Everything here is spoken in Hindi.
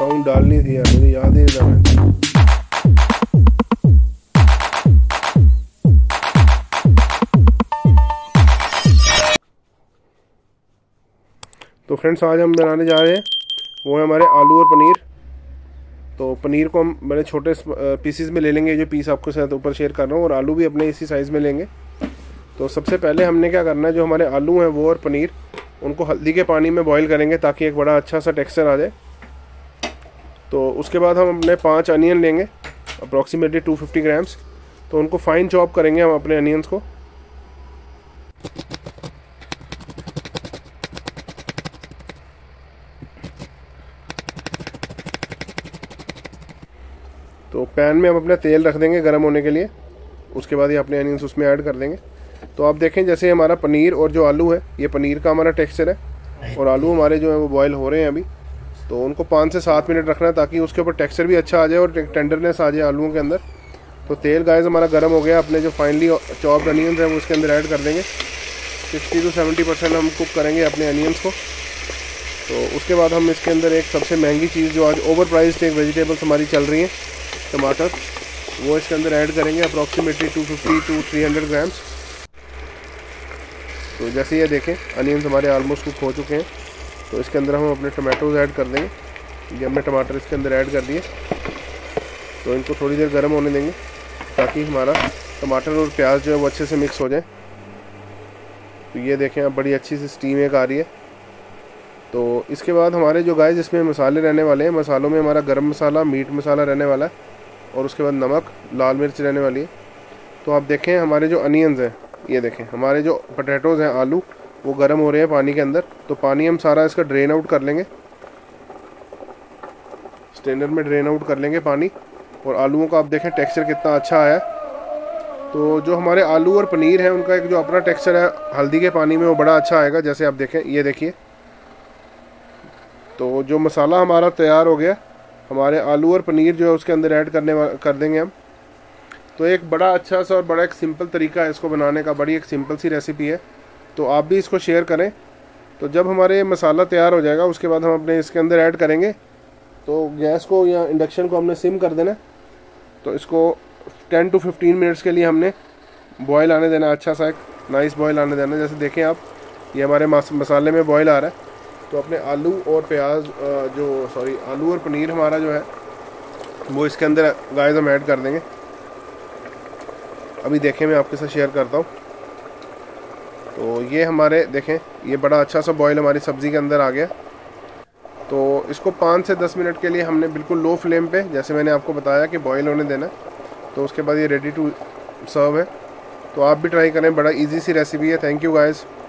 साउंड डालनी थी यार, मुझे याद नहीं था। तो फ्रेंड्स आज हम बनाने जा रहे हैं वो है हमारे आलू और पनीर। तो पनीर को हम बड़े छोटे पीसीज में ले लेंगे, जो पीस आपको साथ ऊपर शेयर कर रहा हूँ, और आलू भी अपने इसी साइज़ में लेंगे। तो सबसे पहले हमने क्या करना है, जो हमारे आलू हैं वो और पनीर, उनको हल्दी के पानी में बॉईल करेंगे ताकि एक बड़ा अच्छा सा टेक्सचर आ जाए। तो उसके बाद हम अपने 5 अनियन लेंगे, अप्रॉक्सीमेटली 250 ग्राम्स। तो उनको फाइन चॉप करेंगे हम अपने अनियंस को। तो पैन में हम अपना तेल रख देंगे गर्म होने के लिए, उसके बाद ये अपने अनियंस उसमें ऐड कर देंगे। तो आप देखें जैसे हमारा पनीर और जो आलू है, ये पनीर का हमारा टेक्सचर है और आलू हमारे जो है वो बॉयल हो रहे हैं अभी। तो उनको 5 से 7 मिनट रखना है ताकि उसके ऊपर टेक्सचर भी अच्छा आ जाए और टेंडरनेस आ जाए आलूओं के अंदर। तो तेल गाइस हमारा गर्म हो गया, अपने जो फाइनली चॉप्ड अनियंस हैं वो उसके अंदर ऐड कर देंगे। 60 से 70% हम कुक करेंगे अपने अनियंस को। तो उसके बाद हम इसके अंदर एक सबसे महंगी चीज़ जो आज ओवर प्राइस्ड एक वेजिटेबल्स हमारी चल रही हैं, टमाटर, वो इसके अंदर ऐड करेंगे अप्रॉक्सीमेटली 250 to 300 ग्राम्स। तो जैसे ये देखें अनियंस हमारे ऑलमोस्ट कुक हो चुके हैं, तो इसके अंदर हम अपने टमाटोज ऐड कर देंगे। ये हमने टमाटर इसके अंदर ऐड कर दिए। तो इनको थोड़ी देर गर्म होने देंगे ताकि हमारा टमाटर और प्याज जो है वो अच्छे से मिक्स हो जाए। तो ये देखें अब बड़ी अच्छी सी स्टीम एक आ रही है। तो इसके बाद हमारे जो गाइस इसमें मसाले रहने वाले हैं, मसालों में हमारा गरम मसाला, मीट मसाला रहने वाला है, और उसके बाद नमक, लाल मिर्च रहने वाली है। तो आप देखें हमारे जो अनियंस हैं, ये देखें हमारे जो पोटैटोज़ हैं, आलू, वो गर्म हो रहे हैं पानी के अंदर। तो पानी हम सारा इसका ड्रेन आउट कर लेंगे, स्ट्रेनर में ड्रेन आउट कर लेंगे पानी। और आलूओं का आप देखें टेक्सचर कितना अच्छा आया। तो जो हमारे आलू और पनीर है उनका एक जो अपना टेक्सचर है हल्दी के पानी में, वो बड़ा अच्छा आएगा। जैसे आप देखें, ये देखिए, तो जो मसाला हमारा तैयार हो गया, हमारे आलू और पनीर जो है उसके अंदर ऐड कर देंगे हम। तो एक बड़ा अच्छा सा और बड़ा एक सिंपल तरीका है इसको बनाने का, बड़ी एक सिंपल सी रेसिपी है। तो आप भी इसको शेयर करें। तो जब हमारे मसाला तैयार हो जाएगा उसके बाद हम अपने इसके अंदर ऐड करेंगे। तो गैस को या इंडक्शन को हमने सिम कर देना। तो इसको 10 to 15 मिनट्स के लिए हमने बॉयल आने देना, अच्छा सा एक नाइस बॉयल आने देना। जैसे देखें आप, ये हमारे मसाले में बॉयल आ रहा है। तो अपने आलू और प्याज आलू और पनीर हमारा जो है वो इसके अंदर गाइस हम ऐड कर देंगे। अभी देखें मैं आपके साथ शेयर करता हूँ। तो ये हमारे देखें, ये बड़ा अच्छा सा बॉयल हमारी सब्ज़ी के अंदर आ गया। तो इसको 5 से 10 मिनट के लिए हमने बिल्कुल लो फ्लेम पे, जैसे मैंने आपको बताया कि बॉयल होने देना। तो उसके बाद ये रेडी टू सर्व है। तो आप भी ट्राई करें, बड़ा इजी सी रेसिपी है। Thank you guys.